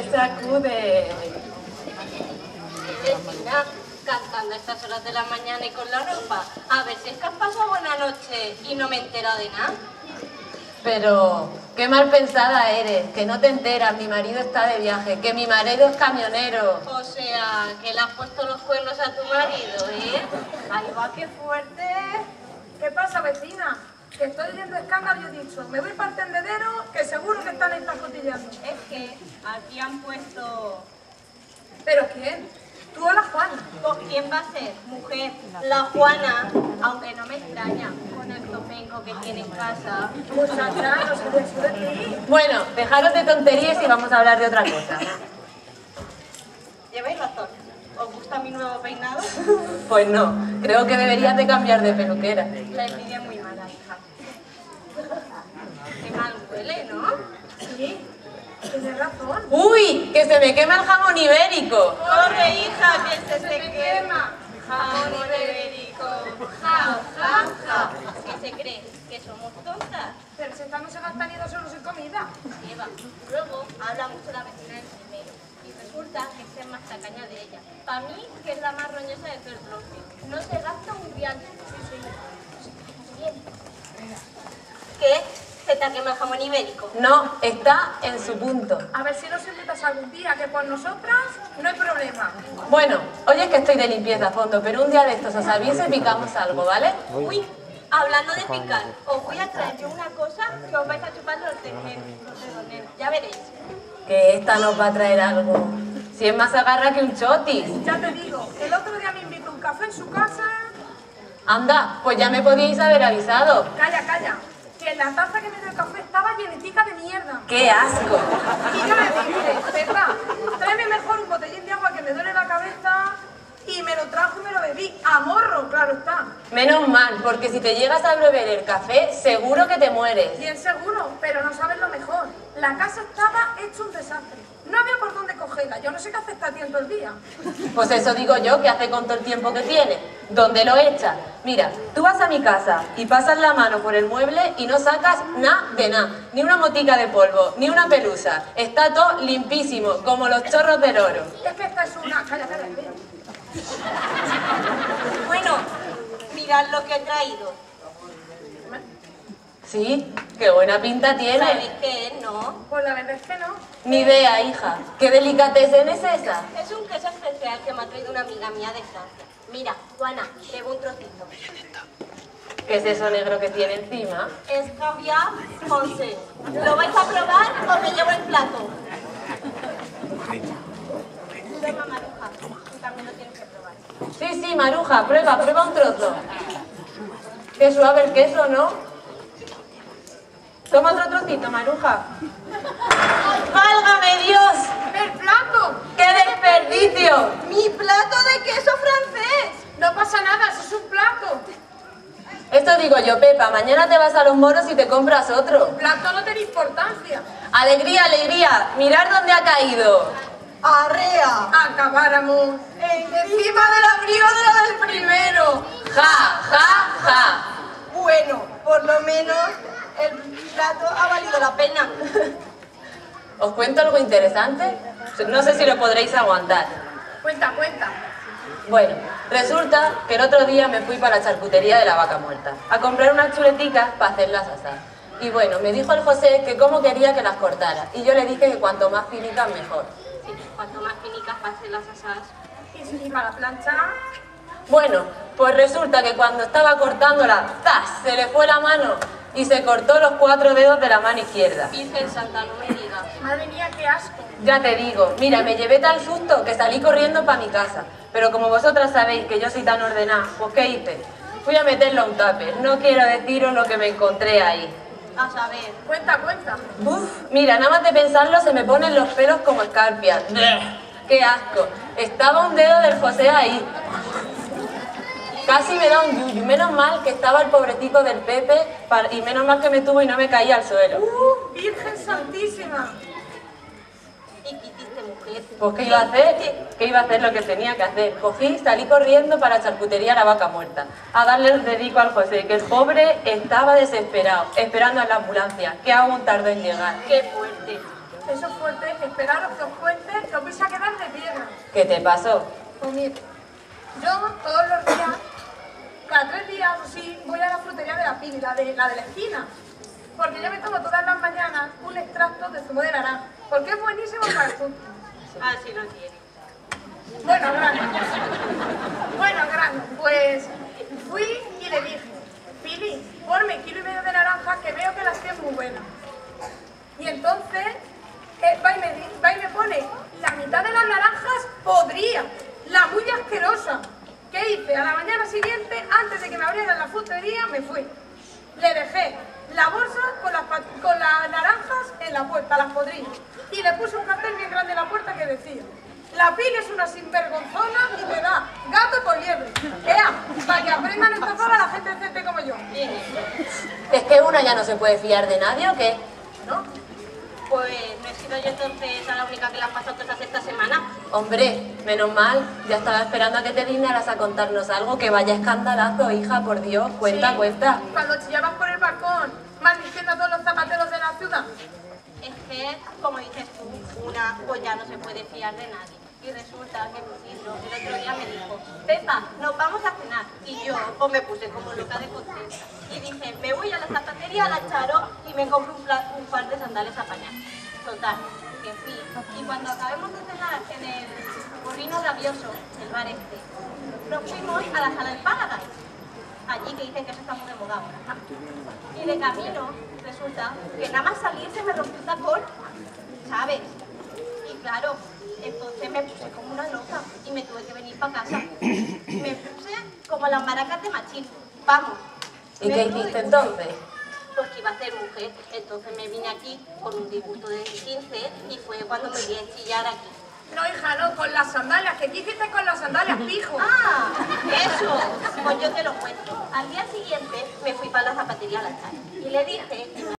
sacude. Vecina, cantando a estas horas de la mañana y con la ropa. A ver si es que has pasado buena noche y no me he enterado de nada. Pero, qué mal pensada eres, que no te enteras, mi marido está de viaje, que mi marido es camionero. O sea, que le has puesto los cuernos a tu marido, ¿eh? Ahí va, qué fuerte. ¿Qué pasa, vecina? Que estoy oyendo escándalo y he dicho, me voy para el tendedero, que seguro que están estas cotillando. Es que aquí han puesto... ¿Pero quién? ¿Tú o la Juana? Pues, ¿quién va a ser? Mujer, la Juana, aunque no me extraña, con el topenco que tiene en casa. Muchacha, no se eso de ti. Bueno, dejaros de tonterías y vamos a hablar de otra cosa. Lleváis razón. ¿Os gusta mi nuevo peinado? Pues no, creo que deberías de cambiar de peluquera. La envidia es muy mala, hija. Qué mal huele, ¿no? Sí, tienes razón. ¡Uy! ¡Que se me quema el jamón ibérico! ¡Corre, hija, que se te quema! Jamón ibérico. Ja, ja, ja. ¿Qué se cree? ¿Que somos tontas? Pero si esta no se gastan ni 2 euros en comida. Eva, luego habla mucho la vecina del primero. Y resulta que es más tacaña de ella. Para mí, que es la más roñosa de todo el bloque. No se gasta un real. Bien. ¿Qué? ¿Se te ha quemado el jamón ibérico? No, está en su punto. A ver si nos invitas algún día, que por nosotras no hay problema. Bueno, hoy es que estoy de limpieza a fondo, pero un día de estos os avise y picamos algo, ¿vale? Uy, hablando de picar, os voy a traer yo una cosa que os vais a chupar los dedos, ya veréis. Que esta nos va a traer algo. Si es más agarra que un chotis. Ya te digo, el otro día me invitó un café en su casa. Anda, pues ya me podíais haber avisado. Calla, calla, que la taza que me dio el café estaba llenetica de mierda. ¡Qué asco! Y yo le dije, Pepa, tráeme mejor un botellín de agua que me duele la cabeza. Y me lo trajo y me lo bebí. A morro, claro está. Menos mal, porque si te llegas a beber el café, seguro que te mueres. Bien seguro, pero no sabes lo mejor. La casa estaba hecha un desastre. No había por dónde cogerla. Yo no sé qué hace esta tía todo el día. Pues eso digo yo, que hace con todo el tiempo que tiene. ¿Dónde lo echa? Mira, tú vas a mi casa y pasas la mano por el mueble y no sacas nada de nada. Ni una motica de polvo, ni una pelusa. Está todo limpísimo, como los chorros del oro. Es que esta es una... Calla, calla, calla. Bueno, mirad lo que he traído. Sí, qué buena pinta tiene. ¿Sabéis qué es, no? Pues la verdad es que no. Ni idea, hija. ¿Qué delicatessen es esa? Es un queso especial que me ha traído una amiga mía de Francia. Mira, Juana, llevo un trocito. ¿Qué es eso negro que tiene encima? Es caviar francés. ¿Lo vais a probar o me llevo el plato? Toma, Maruja, tú también lo tienes que probar. Sí, sí, Maruja, prueba un trozo. Qué suave el queso, ¿no? Toma otro trocito, Maruja. ¡Válgame Dios! ¡El plato! ¡Qué desperdicio! ¡Mi plato de queso francés! No pasa nada, eso es un plato. Esto digo yo, Pepa, mañana te vas a los moros y te compras otro. El plato no tiene importancia. ¡Alegría, alegría! ¡Mirad dónde ha caído! ¡Arrea! Acabáramos encima del abrigo de la del primero. ¡Ja, ja, ja! Bueno, por lo menos el plato ha valido la pena. ¿Os cuento algo interesante? No sé si lo podréis aguantar. Cuenta, cuenta. Bueno, resulta que el otro día me fui para la charcutería de la Vaca Muerta a comprar unas chuleticas para hacerlas asar. Y bueno, me dijo el José que cómo quería que las cortara. Y yo le dije que cuanto más finitas mejor. Sí, cuanto más finicas para hacer las asadas. Y para la plancha. Bueno, pues resulta que cuando estaba cortándola, ¡zas!, se le fue la mano y se cortó los 4 dedos de la mano izquierda. Virgen Santa, no me digas. Madre mía, qué asco. Ya te digo, mira, me llevé tal susto que salí corriendo para mi casa. Pero como vosotras sabéis que yo soy tan ordenada, pues ¿qué hice? Fui a meterlo a un tupper. No quiero deciros lo que me encontré ahí. A saber. Cuenta, cuenta. Uf, mira, nada más de pensarlo se me ponen los pelos como escarpias. ¡Qué asco! Estaba un dedo del José ahí. Casi me da un yuyu. Menos mal que estaba el pobretico del Pepe y menos mal que me tuvo y no me caía al suelo. Virgen Santísima. ¿Y qué hiciste, mujer? Pues ¿qué iba a hacer? ¿Qué iba a hacer lo que tenía que hacer? Cogí, salí corriendo para la charcutería La Vaca Muerta a darle el dedico al José, que el pobre estaba desesperado, esperando a la ambulancia, que aún tardó en llegar. ¡Qué fuerte! Eso es fuerte. Esperaros que os cuente ¿Qué te pasó? Pues mire, yo todos los días, cada 3 días o sí, voy a la frutería de la Pili, la de la esquina. Porque yo me tomo todas las mañanas un extracto de zumo de naranja. Porque es buenísimo para el fútbol. Ah, sí lo tiene. Bueno, grano. Pues fui y le dije, Pili, ponme 1,5 kilos de naranjas que veo que las tienes muy buenas. Y entonces va y me pone la mitad de las naranjas podría, la muy asquerosa. ¿Qué hice? A la mañana siguiente, antes de que me abrieran la frutería, me fui. Le dejé la bolsa con las naranjas en la puerta, las podrillas. Y le puse un cartel bien grande en la puerta que decía: la Pili es una sinvergonzona y me da gato por liebre. Para que aprendan a estafar a la gente decente como yo. ¿Es que una ya no se puede fiar de nadie o qué? ¿No? Pues no he sido yo entonces a la única que le han pasado cosas esta semana. Hombre, menos mal. Ya estaba esperando a que te dignaras a contarnos algo. Que vaya escandalazo, hija, por Dios. Cuenta, Sí, cuenta. Cuando chillabas por el balcón, maldiciendo a todos los zapateros de la ciudad. Es que, como dices tú, una pues ya no se puede fiar de nadie. Y resulta que Luisito el otro día me dijo: Pepa, nos vamos a cenar. Y yo pues me puse como loca de contenta. Y dije, me voy a la zapatería, a la Charo, y me compro un par de sandales apañados. Total, que fui. Y cuando acabemos de cenar en el Burrino Rabioso, el bar este, nos fuimos a la sala del Paradise. Allí que dicen que eso está muy de moda ahora. Y de camino resulta que nada más salir se me rompió un tacón, ¿sabes? Y claro, entonces me puse como una loca y me tuve que venir para casa. Me puse como las maracas de Machín. Vamos. ¿Y qué hiciste entonces? Pues que iba a ser mujer. Entonces me vine aquí con un disgusto de 15 y fue cuando me vi a chillar aquí. No, hija, no, con las sandalias. ¿Qué hiciste con las sandalias, pijo? ¡Ah! ¡Eso! Pues yo te lo cuento. Al día siguiente me fui para la zapatería a la Charo y le dije